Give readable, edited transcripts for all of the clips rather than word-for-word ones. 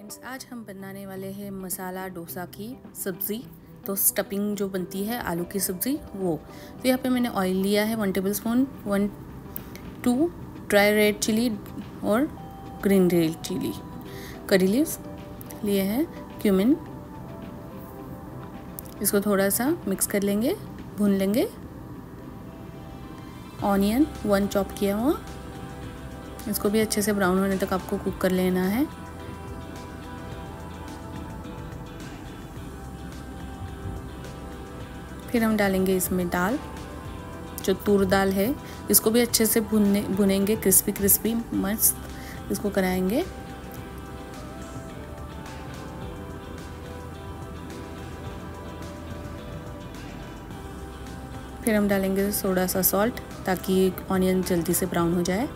Friends, आज हम बनाने वाले हैं मसाला डोसा की सब्ज़ी। तो स्टफिंग जो बनती है आलू की सब्ज़ी वो। तो यहाँ पे मैंने ऑयल लिया है 1 टेबलस्पून, 2 ड्राई रेड चिली और green red chilli, curry leaves लिए हैं, क्यूमिन। इसको थोड़ा सा मिक्स कर लेंगे, भून लेंगे। ऑनियन 1 चॉप किया हुआ, इसको भी अच्छे से ब्राउन होने तक आपको कुक कर लेना है। फिर हम डालेंगे इसमें दाल, जो तूर दाल है, इसको भी अच्छे से भुनेंगे, क्रिस्पी मस्त इसको कराएंगे। फिर हम डालेंगे थोड़ा सा सॉल्ट ताकि ऑनियन जल्दी से ब्राउन हो जाए।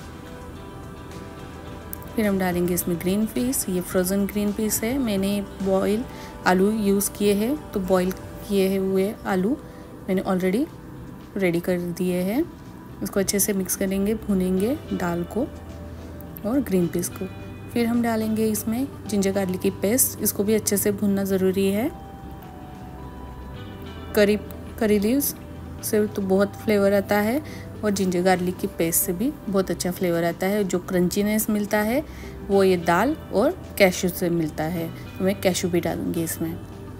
फिर हम डालेंगे इसमें ग्रीन पीस, ये फ्रोज़न ग्रीन पीस है, मैंने बॉयल आलू यूज़ किए हैं, तो बॉयल किए हुए आलू मैंने ऑलरेडी रेडी कर दिए हैं। इसको अच्छे से मिक्स करेंगे, भुनेंगे दाल को और ग्रीन पीस को। फिर हम डालेंगे इसमें जिंजर गार्लिक की पेस्ट, इसको भी अच्छे से भुनना ज़रूरी है। करी लीव्स से तो बहुत फ्लेवर आता है और जिंजर गार्लिक की पेस्ट से भी बहुत अच्छा फ्लेवर आता है। जो क्रंचीनेस मिलता है वो ये दाल और कैशू से मिलता है, तो मैं कैशू भी डालूंगी इसमें।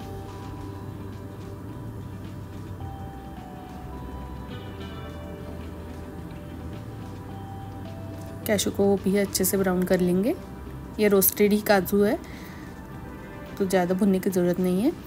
कैशू को भी अच्छे से ब्राउन कर लेंगे। ये रोस्टेड ही काजू है, तो ज़्यादा भुनने की ज़रूरत नहीं है।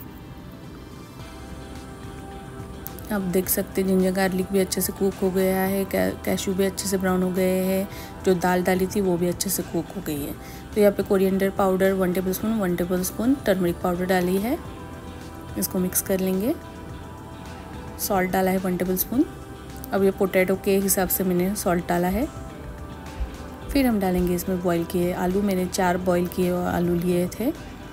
आप देख सकते हैं जिंजर गार्लिक भी अच्छे से कुक हो गया है, कैशू भी अच्छे से ब्राउन हो गए हैं, जो दाल डाली थी वो भी अच्छे से कुक हो गई है। तो यहाँ पे coriander powder 1 tablespoon, 1 tablespoon turmeric powder डाली है, इसको मिक्स कर लेंगे। सॉल्ट डाला है 1 टेबलस्पून। अब ये पोटैटो के हिसाब से मैंने सॉल्ट डाला है। फिर हम डालेंगे इसमें बॉईल किए आलू, मैंने 4 बॉईल किए आलू लिए थे,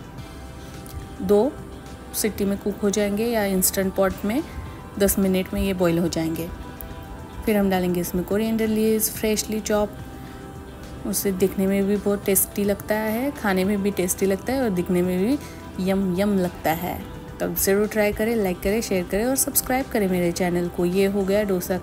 2 सीटी में कुक हो जाएंगे या इंस्टेंट पॉट में 10 मिनट में ये बॉईल हो जाएंगे। फिर हम डालेंगे इसमें कोरिएंडर लीव्स फ्रेशली चॉप, उससे दिखने में भी बहुत टेस्टी लगता है, खाने में भी टेस्टी लगता है और दिखने में भी यम लगता है। तो अब ज़रूर ट्राई करें, लाइक करें, शेयर करें और सब्सक्राइब करें मेरे चैनल को। ये हो गया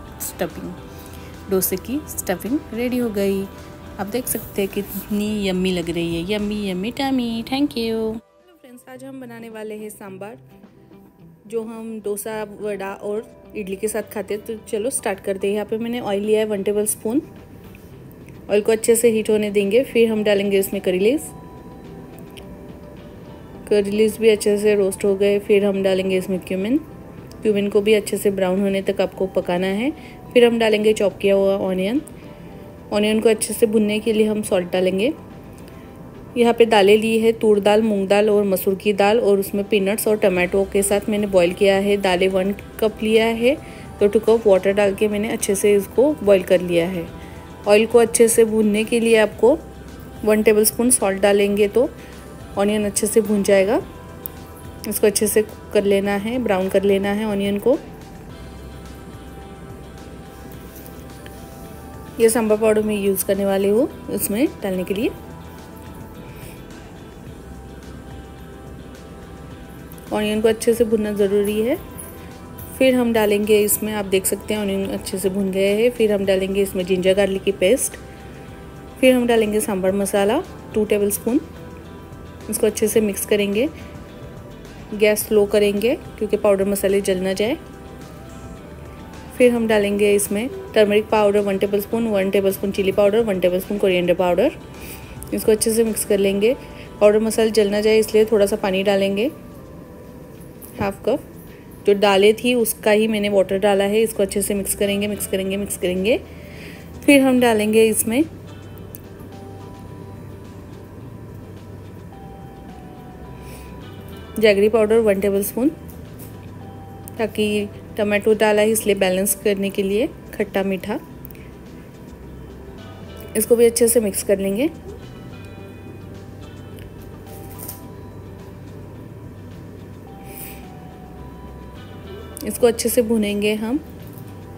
डोसे की स्टफिंग रेडी हो गई। आप देख सकते हैं कितनी यम्मी लग रही है, yummy tummy. Thank you. Hello friends, आज हम बनाने वाले हैं सांभर, जो हम डोसा, वड़ा और इडली के साथ खाते हैं। तो चलो स्टार्ट करते हैं। यहाँ पे मैंने ऑयल लिया है 1 टेबलस्पून। ऑयल को अच्छे से हीट होने देंगे। फिर हम डालेंगे इसमें करी लीव्स भी अच्छे से रोस्ट हो गए। फिर हम डालेंगे इसमें क्यूमिन को भी अच्छे से ब्राउन होने तक आपको पकाना है। फिर हम डालेंगे चॉप किया हुआ ऑनियन को अच्छे से भुनने के लिए हम सॉल्ट डालेंगे। यहाँ पे दालें ली है, तूर दाल, मूंग दाल और मसूर की दाल, और उसमें पीनट्स और टमाटो के साथ मैंने बॉईल किया है। दालें 1 कप लिया है, तो 2 कप वाटर डाल के मैंने अच्छे से इसको बॉईल कर लिया है। ऑयल को अच्छे से भूनने के लिए आपको 1 टेबलस्पून सॉल्ट डालेंगे तो ऑनियन अच्छे से भून जाएगा। इसको अच्छे से कर लेना है, ब्राउन कर लेना है ऑनियन को। ये सांभर पाउडर मैं यूज़ करने वाली हूँ इसमें डालने के लिए। ऑनियन को अच्छे से भुनना ज़रूरी है। फिर हम डालेंगे इसमें, आप देख सकते हैं ऑनियन अच्छे से भुन गए हैं। फिर हम डालेंगे इसमें जिंजर गार्लिक की पेस्ट। फिर हम डालेंगे सांभर मसाला 2 टेबलस्पून। इसको अच्छे से मिक्स करेंगे, गैस स्लो करेंगे क्योंकि पाउडर मसाले जल ना जाए। फिर हम डालेंगे इसमें turmeric powder 1 tablespoon, 1 tablespoon chilli powder, 1 tablespoon coriander powder. इसको अच्छे से मिक्स कर लेंगे। पाउडर मसाला जल ना जाए इसलिए थोड़ा सा पानी डालेंगे, 1/2 कप। जो डाले थी उसका ही मैंने वाटर डाला है। इसको अच्छे से मिक्स करेंगे। फिर हम डालेंगे इसमें जैगरी पाउडर 1 टेबलस्पून, ताकि टमाटो डाला है इसलिए बैलेंस करने के लिए खट्टा मीठा। इसको भी अच्छे से मिक्स कर लेंगे। इसको अच्छे से भुनेंगे हम।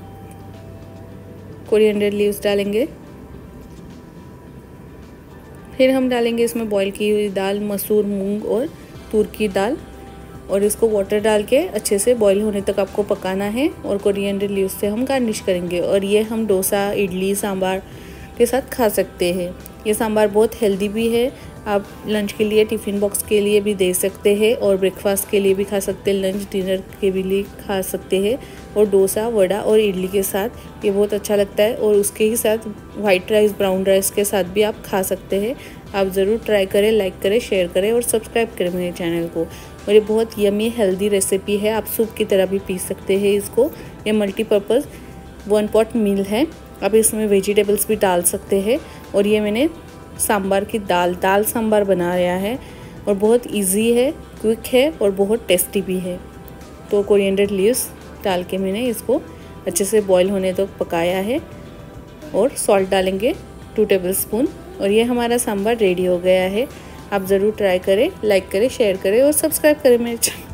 कोरिएंडर लीव्स डालेंगे, फिर हम डालेंगे इसमें बॉईल की हुई दाल, मसूर, मूंग और तूर की दाल, और इसको वाटर डाल के अच्छे से बॉईल होने तक आपको पकाना है। और कोरिएंडर लीव्स से हम गार्निश करेंगे। और ये हम डोसा, इडली, सांभर के साथ खा सकते हैं। ये सांभर बहुत हेल्दी भी है, आप लंच के लिए, टिफ़िन बॉक्स के लिए भी दे सकते हैं और ब्रेकफास्ट के लिए भी खा सकते हैं, लंच डिनर के भी लिए खा सकते हैं। और डोसा, वड़ा और इडली के साथ ये बहुत अच्छा लगता है। और उसके ही साथ वाइट राइस, ब्राउन राइस के साथ भी आप खा सकते हैं। आप ज़रूर ट्राई करें, लाइक करें, शेयर करें और सब्सक्राइब करें मेरे चैनल को। और ये बहुत यमी हेल्दी रेसिपी है, आप सूप की तरह भी पी सकते हैं इसको। ये मल्टीपर्पज़ 1 पॉट मील है, आप इसमें वेजिटेबल्स भी डाल सकते हैं। और ये मैंने सांभर की दाल सांभर बनाया है और बहुत इजी है, क्विक है और बहुत टेस्टी भी है। तो कोरिएंडर लीव्स डाल के मैंने इसको अच्छे से बॉईल होने तक पकाया है। और सॉल्ट डालेंगे 2 टेबलस्पून। और ये हमारा सांभर रेडी हो गया है। आप ज़रूर ट्राई करें, लाइक करें, शेयर करें और सब्सक्राइब करें मेरे चैनल।